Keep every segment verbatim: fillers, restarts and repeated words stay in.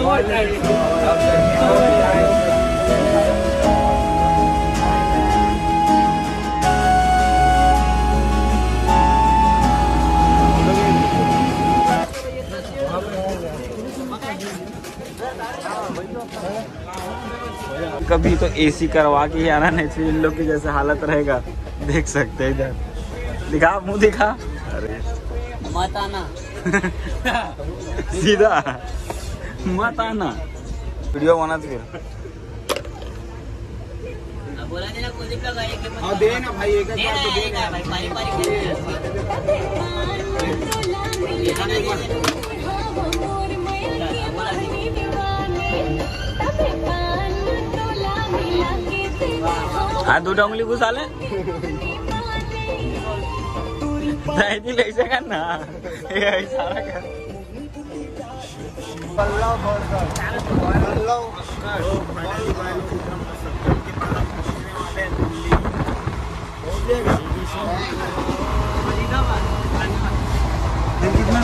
कभी तो एसी करवा के ही आना, नहीं तो इन लोग की जैसे हालत रहेगा देख सकते हैं। इधर दिखा, मुंह दिखा। अरे मत आना सीधा मत आना। वीडियो बना फिर बोला देना कुलदीप का गाड़ी के हां दे ना भाई, एक देना तो देना भाई, पारी पारी हाँ दो उंगली घुसा ले नहीं ऐसे करना, इशारा कर। कितना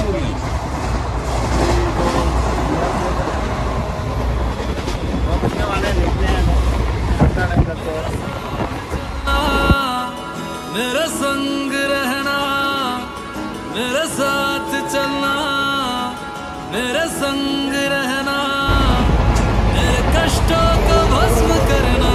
मेरे संग रहना, मेरे साथ चलना, मेरे संग रहना, मेरे कष्टों को भस्म करना।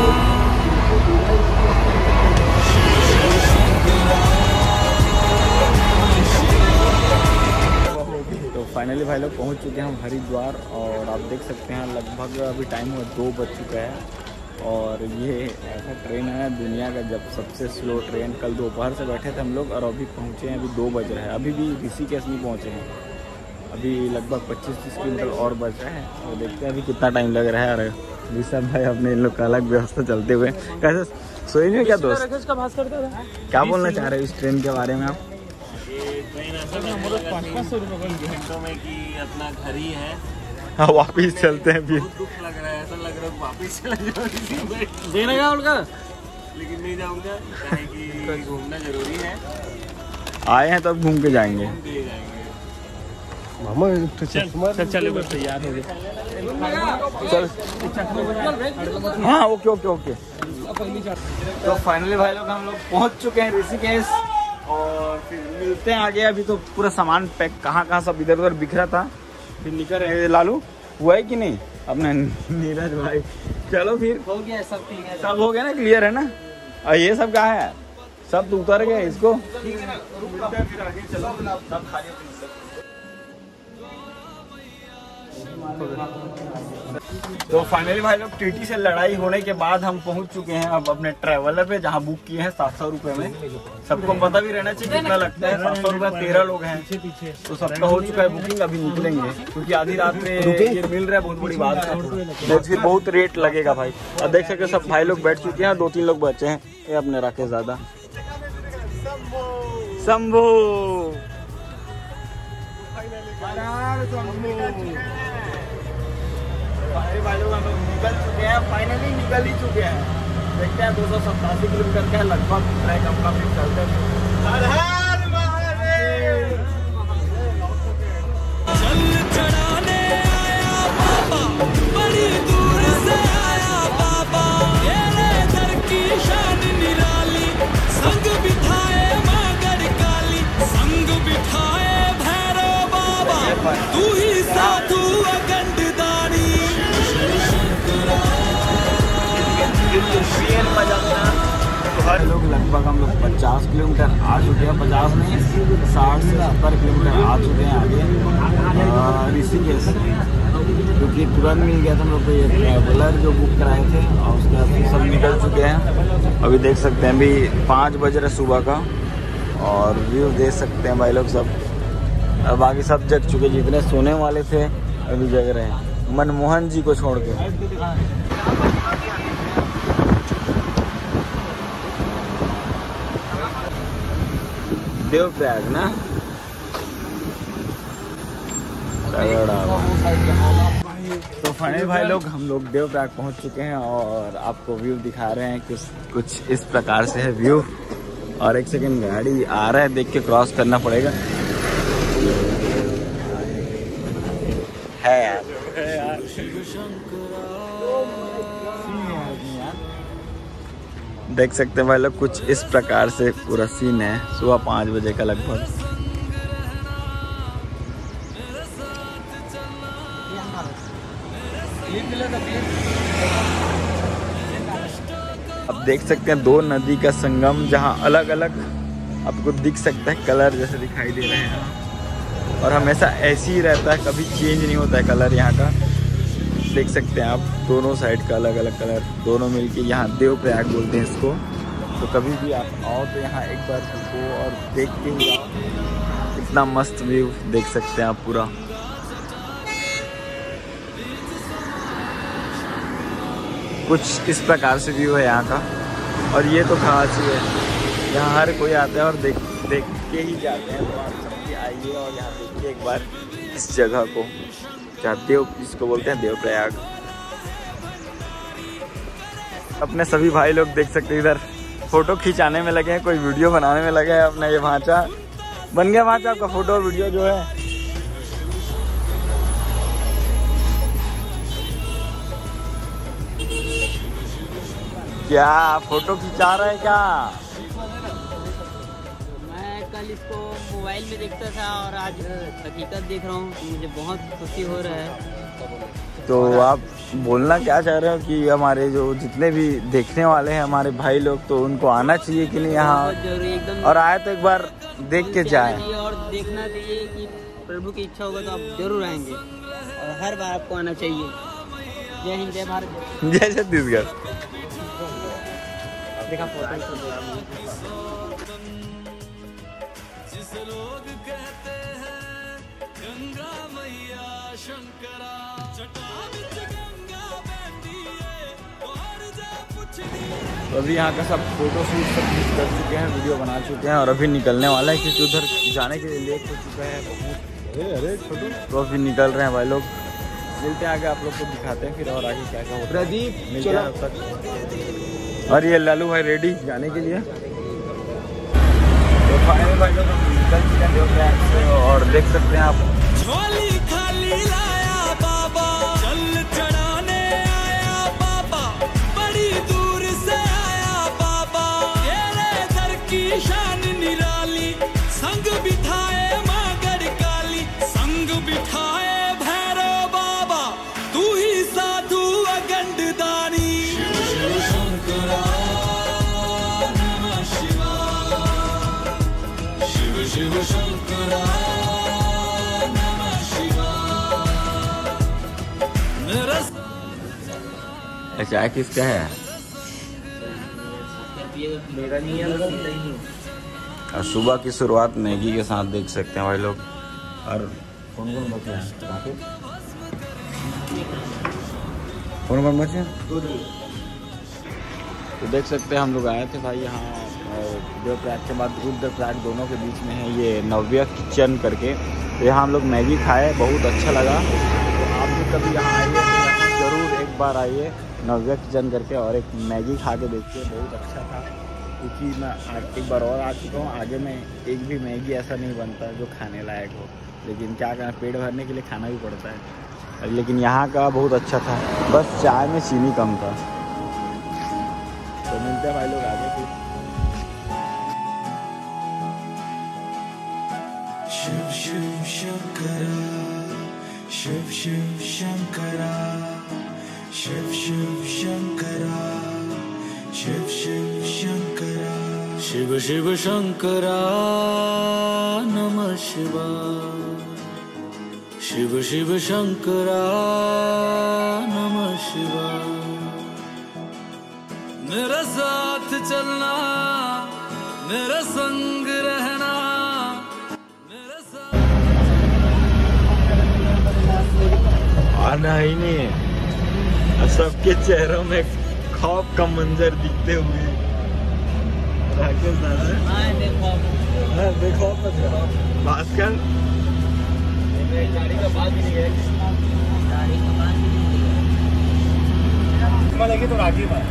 तो फाइनली भाई लोग पहुंच चुके हैं हम हरिद्वार, और आप देख सकते हैं लगभग अभी टाइम हुआ दो बज चुका है। और ये ऐसा ट्रेन है दुनिया का जब सबसे स्लो ट्रेन। कल दोपहर से बैठे थे हम लोग और अभी पहुँचे हैं, अभी दो बज रहे हैं। अभी भी ऋषिकेश नहीं पहुँचे हैं, अभी लगभग पच्चीस तीस किलोमीटर और बच रहे हैं। तो देखते हैं अभी कितना टाइम लग रहा है। और ऋषभ भाई अपने इन लोग का अलग व्यवस्था चलते हुए कैसे सोए नहीं क्या दोस्त? क्या बोलना चाह रहे हैं इस ट्रेन के बारे में आप? पाँच सौ रुपये में कि अपना घर ही है। हाँ वापिस चलते हैं फिर। दुख लग रहा है, ऐसा लग रहा है वापिस चला जाओ। देने का उनका लेकिन नहीं जाऊंगा कि घूमना जरूरी है। आए हैं तब घूम के जाएंगे। मामा चल चलो बस तैयार हो गए। चल हाँ ओके ओके ओके। तो फाइनली भाई लोग हम लोग पहुंच चुके हैं ऋषिकेश, और फिर मिलते हैं आगे। अभी तो पूरा सामान पैक कहाँ कहाँ सब इधर उधर बिखरा था, फिर निकल रहे। लालू हुआ है कि नहीं अपना नीरज भाई? चलो फिर हो गया, सब ठीक है, सब हो गया ना, क्लियर है ना? और ये सब कहाँ है? सब तो उतर गए इसको। तो फाइनली भाई लोग टीटी से लड़ाई होने के बाद हम पहुंच चुके हैं अब अपने ट्रैवलर पे, जहां बुक किए हैं सात सौ रुपए में। सबको पता भी रहना चाहिए कितना लगता है। सात सौ रुपए तेरह लोग हैं, तो सबका हो चुका है बुकिंग। अभी निकलेंगे क्योंकि आधी रात में ये मिल रहा है, बहुत बड़ी बात है। तो फिर बहुत रेट लगेगा भाई। अब देख सकते सब भाई लोग बैठ चुके हैं, दो तीन लोग बचे हैं। ये अपने राकेश दादा शंभू भाई लोग हम लोग निकल चुके हैं, फाइनली निकल ही चुके हैं। देखते हैं दो सौ सतासी किलोमीटर का लगभग ट्रैक अपना फिर चलते हैं। चल चढ़ाने आया बाबा, बड़ी दूर से आया बाबा, तेरे दर की शान निराली, संग बिठाए मगर काली, संग बिठाए भैरव बाबा, तू ही साधु अखंड दानी। तो हर लोग लगभग हम लोग पचास किलोमीटर आ चुके हैं, पचास नहीं साठ से सत्तर किलोमीटर आ चुके हैं आगे ऋषिकेश, क्योंकि तुरंत मिल गया था हम लोग को ये ट्रैवलर जो बुक कराए थे। और उसके बाद सब निकल चुके हैं। अभी देख सकते हैं अभी पाँच बज रहे सुबह का, और व्यू देख सकते हैं भाई लोग सब। और बाकी सब जग चुके, जितने सोने वाले थे अभी जग रहे हैं, मनमोहन जी को छोड़ के। देवप्रयाग ना, तो फाइनली भाई लोग हम लोग देवप्रयाग पहुंच चुके हैं, और आपको व्यू दिखा रहे हैं कुछ कुछ इस प्रकार से है व्यू। और एक सेकंड गाड़ी आ रहा है, देख के क्रॉस करना पड़ेगा। है यार यार। देख सकते हैं भाई लोग, कुछ इस प्रकार से पूरा सीन है सुबह पाँच बजे का लगभग। अब देख सकते हैं दो नदी का संगम, जहां अलग अलग आपको दिख सकता है कलर जैसे दिखाई दे रहे हैं, और हमेशा ऐसे ही रहता है, कभी चेंज नहीं होता है कलर यहाँ का। देख सकते हैं आप दोनों साइड का अलग अलग कलर, दोनों मिलके यहाँ देवप्रयाग बोलते हैं इसको। तो कभी भी आप आओ तो यहाँ एक बार रुको और देख के ही आओ। कितना मस्त व्यू देख सकते हैं आप पूरा। कुछ इस प्रकार से व्यू है यहाँ का, और ये तो खास ही है, यहाँ हर कोई आता है और देख देख के ही जाते हैं। तो आप सबकी आइए और यहाँ देखिए एक बार इस जगह को, जहाँ देव इसको बोलते हैं देवप्रयाग। अपने सभी भाई लोग देख सकते हैं इधर फोटो खिंचाने में लगे हैं, कोई वीडियो बनाने में लगे हैं। अपना ये भांचा बन गया, भांचा आपका फोटो और वीडियो जो है। क्या फोटो खिंचा रहे हैं क्या? मैं कल इसको मोबाइल में देखता था और आज हकीकत देख रहा हूँ, मुझे बहुत खुशी हो रहा है। तो आप बोलना क्या चाह रहे हो कि हमारे जो जितने भी देखने वाले हैं हमारे भाई लोग, तो उनको आना चाहिए कि नहीं यहाँ, जरूरी एकदम, और आए तो एक बार देख के जाए और देखना चाहिए कि प्रभु की इच्छा होगा तो आप जरूर आएंगे, और हर बार आपको आना चाहिए। जय हिंद, जय भारत, जय छत्तीसगढ़। देखा फोटो तो अभी यहाँ का सब फोटो शूट सब कुछ कर चुके हैं, वीडियो बना चुके हैं, और अभी निकलने वाला है क्योंकि उधर जाने के लिए लेट हो चुका है बहुत। अरे अरे छोटू, तो अभी निकल रहे हैं भाई लोग। मिलते हैं आगे, आप लोग को दिखाते हैं फिर और आगे क्या क्या होता है। प्रदीप मिलते हैं अब तक। और ये लालू भाई रेडी जाने के लिए। तो फाइनल भाई लोग निकल चुके हैं देवप्रयाग से, और देख सकते हैं आप झोली खाली लाया बाबा, जल चढ़ाने आया बाबा, बड़ी दूर से आया बाबा, तेरे दर की शान निराली, संग बिठाए माँ गढ़काली, संग बिठाए भैरव बाबा, तू ही साधु अगंड दानी। शिव शंकरा नमः शिवाय, शिव शिव शंकरा चाय किसका है? मेरा नहीं है। और सुबह की शुरुआत मैगी के साथ देख सकते हैं भाई लोग। और कौन कौन बचे हैं? कौन कौन बचे हैं? तो देख सकते हैं हम लोग आए थे भाई यहाँ देवप्रयाग के बाद रुद्रप्रयाग दोनों के बीच में है ये नव्या किचन करके। तो यहाँ हम लोग मैगी खाए, बहुत अच्छा लगा। तो आप भी कभी यहाँ आइए तो ज़रूर एक बार आइए नव्या किचन करके, और एक मैगी खा के देखिए, बहुत अच्छा था। क्योंकि मैं आज एक बार और आ चुका हूँ, आगे में एक भी मैगी ऐसा नहीं बनता जो खाने लायक हो, लेकिन क्या करना, पेट भरने के लिए खाना भी पड़ता है। लेकिन यहाँ का बहुत अच्छा था, बस चाय में चीनी कम था। तो मिलते हैं भाई लोग आगे फिर। शिव शिव शंकरा, शिव शिव शंकरा, शिव शिव शंकरा, शिव शिव शंकरा, शिव शिव शंकरा नमः शिवाय, शिव शिव शंकरा नमः शिवाय। मेरा साथ चलना, मेरा संग रहना, मेरा साथ आना ही नहीं है। सबके चेहरों में खौफ का मंजर दिखते हुए राकेश दादा, हाँ देखो, हाँ देखो भास्कर गाड़ी का बात भी नहीं है, गाड़ी का बात लगे तो राखी बात।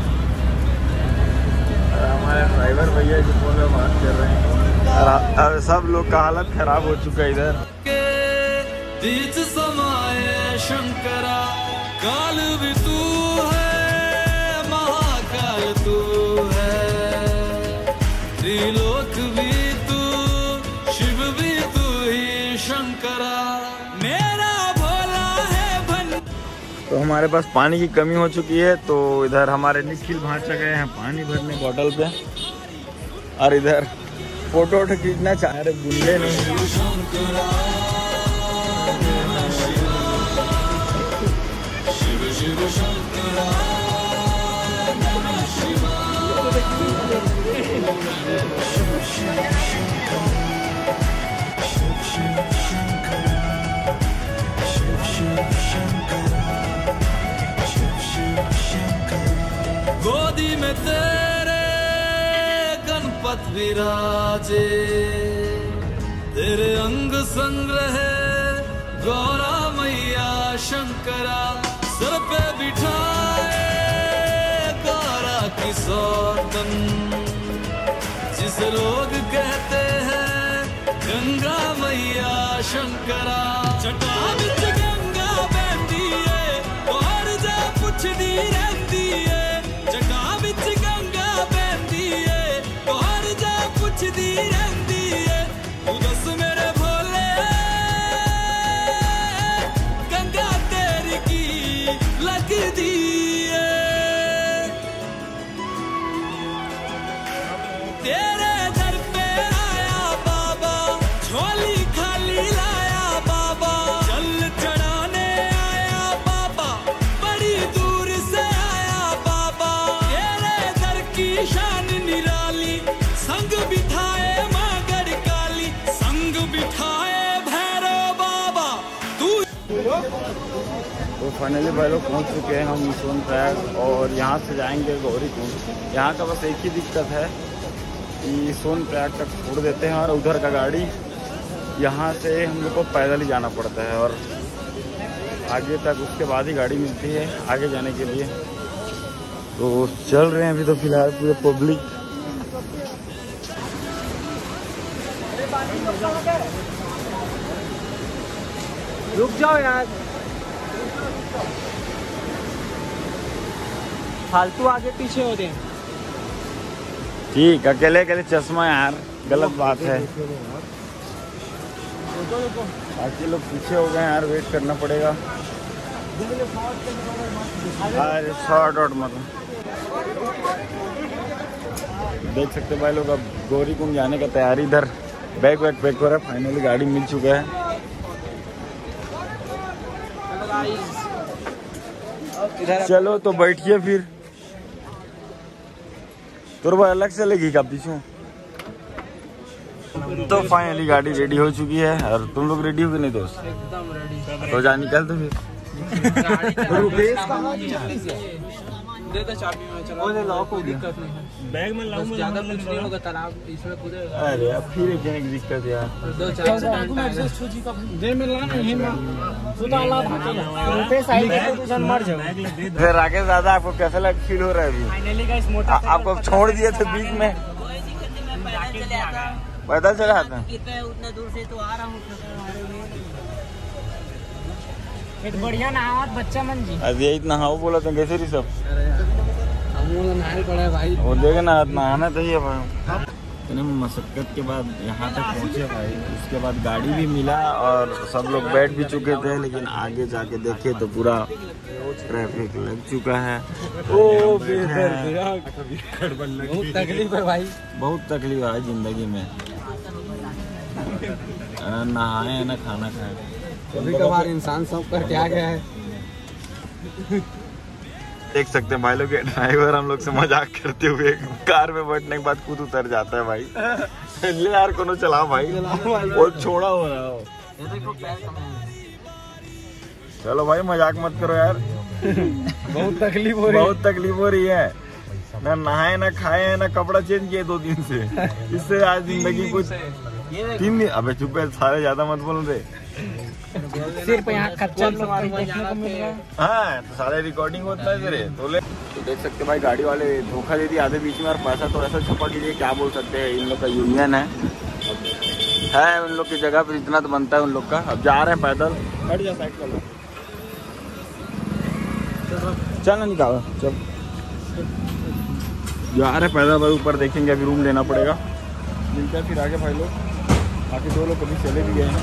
हमारे ड्राइवर भैया जो फोन में बात कर रहे हैं, और सब लोग का हालत खराब हो चुका है इधर। बीच समाये शंकरा। काल भी तू है, महाकाल तू है, त्रिलोक भी तू, शिव भी तू ही शंकरा। मेरा भोला है भन। तो हमारे पास पानी की कमी हो चुकी है, तो इधर हमारे निखिल भांचा गए हैं पानी भरने बॉटल पे, और इधर फोटो वोटो खींचना चाह रहे, बुल्ले नहीं। गोदी में तेरे गणपत विराजे, तेरे अंग संग रहे गौरा मैया शंकरा। सर पे बिठाए गौरा की सौतन, जिसे लोग कहते हैं गंगा मैया शंकरा। जटा विच गंगा बहती है, और जा पुछदी रहती है। जटा विच गंगा बहती है, और जा पुछदी रहती है। तू दस मेरे भोले, गंगा तेरी की लगदी है। तेरे दर पे आया बाबा, झोली खाली लाया बाबा। जल चढ़ाने आया बाबा, बड़ी दूर से आया बाबा। तेरे दर की शान निराली, संग बिठाए मागर काली, संग बिठाए भैरव बाबा तू। तो फाइनली भाई लोग पहुँच चुके हैं हम सोनप्रयाग, और यहाँ से जाएंगे गौरीकुंड। यहाँ का बस एक ही दिक्कत है कि सोनप्रयाग तक छोड़ देते हैं, और उधर का गाड़ी यहाँ से हम लोग को पैदल ही जाना पड़ता है, और आगे तक उसके बाद ही गाड़ी मिलती है आगे जाने के लिए। तो चल रहे हैं अभी तो फिलहाल पूरे पब्लिक। रुक जाओ यार, फालतू आगे पीछे होते हैं। ठीक, अकेले अकेले चश्मा यार गलत बात है। बाकी लोग पीछे हो गए यार, वेट करना पड़ेगा। अरे शॉर्ट आउट मतलब देख सकते भाई लोग, अब गौरीकुंड जाने का तैयारी। इधर बैग वैग पैक हो रहा है, फाइनली गाड़ी मिल चुका है। चलो तो बैठिए फिर। तो भाई अलग से लगी का पीछू। तो फाइनली गाड़ी रेडी हो चुकी है, और तुम लोग रेडी हो कि नहीं दोस्त? एकदम रेडी। तो जा निकल तो फिर। दे दे चाबी में, चलो। ओले लॉक हो गया, दिक्कत नहीं है। बैग में लाऊं, ज्यादा कुछ नहीं होगा, तालाब इसमें कूदेगा। अरे अब फिर एक जने की दिक्कत यार। दो चार सेकंड दे में लाना ही ना सुताला भागेगा रुपए साइड के पोजीशन मर जाओ। फिर राकेश दादा आपको कैसा लग फील हो रहा है अभी? फाइनली गाइस मोटर आपको छोड़ दिए थे बीच में, पैदल चला था। उतना दूर से तो आ रहा हूँ। एक बढ़िया नहावत बच्चा मन जी। अरे यही नहाओ बोला तो कैसे रही सब? नहाना पड़ा है भाई। वो देखे ना, नहाना चाहिए भाई। इतने मशक्कत के बाद यहाँ तक पहुँचे भाई, उसके बाद गाड़ी भी मिला और सब लोग बैठ भी चुके थे, लेकिन आगे जाके देखे तो पूरा ट्रैफिक लग चुका है। ओ बहुत तकलीफ है भाई, बहुत तकलीफ है जिंदगी में। न नहाए न खाना खाए, कभी कभार इंसान सब करके आ गया है। देख सकते हैं भाई लोग, ड्राइवर हम लोग से मजाक करते हुए कार में बैठने के बाद खुद उतर जाता है भाई। ले यार कोनो चला भाई, वो छोड़ा हो रहा हो। चलो भाई मजाक मत करो यार। बहुत तकलीफ हो रही है, बहुत तकलीफ हो रही है। ना नहाए ना खाए ना कपड़ा चेंज किए दो दिन से। इससे आज जिंदगी कुछ तीन दिन। अबे चुप है, सारे ज्यादा मत बोल रहे। सिर्फ यहाँ खच्चर देखने को मिल रहा है। हाँ तो सारे रिकॉर्डिंग होता है तेरे तो ले। तो देख सकते भाई गाड़ी वाले धोखा दे दिया आधे बीच में, और पैसा तो ऐसा छुपा कीजिए, क्या बोल सकते हैं। इन लोग का यूनियन है है उन लोग की जगह पर इतना तो बनता है उन लोग का। अब जा रहे हैं पैदल। हट जा साइड कर लो। चल ना निकाल चल जा रहे पहला बार ऊपर देखेंगे, अभी रूम लेना पड़ेगा। मिलते हैं फिर आगे भाई लोग, बाकी दो लोग कभी चले भी गए हैं।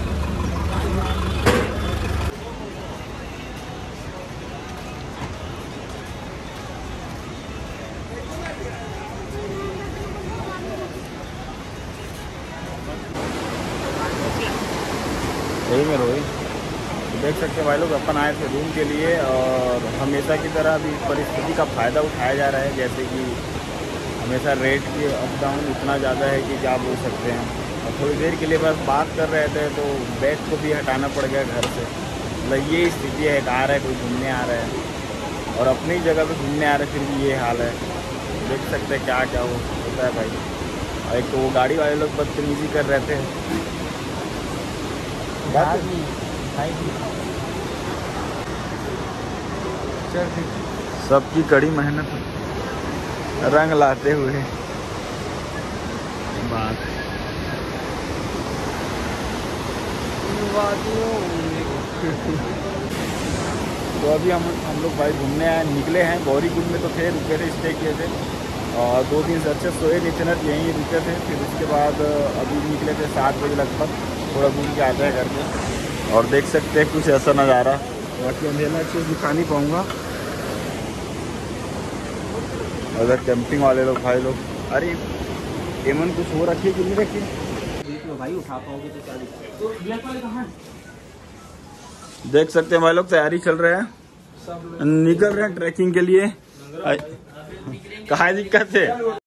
सही में रोई देख सकते हैं भाई लोग, अपन आए थे रूम के लिए और हमेशा की तरह अभी परिस्थिति का फ़ायदा उठाया जा रहा है। जैसे कि हमेशा रेट की अप डाउन इतना ज़्यादा है कि क्या बोल सकते हैं। और थोड़ी देर के लिए बस बात कर रहे थे तो बैग को भी हटाना पड़ गया घर से। मतलब ये स्थिति है, आ रहा है कोई घूमने आ रहा है और अपनी जगह पे घूमने आ रहे हैं, फिर भी ये हाल है। देख सकते हैं क्या क्या हो होता है भाई। और एक तो वो गाड़ी वाले लोग बदतमीजी कर रहे थे। सबकी कड़ी मेहनत रंग लाते हुए बात तो अभी हम हम लोग भाई घूमने आए निकले हैं। गौरीकुंड में तो थे, रुके थे, स्टे किए थे और दो दिन से अच्छे सोए नहीं थे ना, यहीं रुके थे। फिर उसके बाद अभी निकले थे सात बजे लगभग, थोड़ा घूम के आते हैं घर पे। और देख सकते हैं कुछ ऐसा नज़ारा, बाकी अंधेरा चीज़ दिखा नहीं पाऊँगा। अगर कैंपिंग वाले लोग भाई लोग, अरे एमन कुछ हो रखी है कि नहीं रखी देख लो भाई, उठा पाओगे तो क्या दिक्कत। तो ब्लैक वाले कहाँ हैं? देख सकते हैं भाई लोग, तैयारी चल रहे हैं, निकल रहे हैं ट्रैकिंग के लिए। कहाँ दिक्कत है?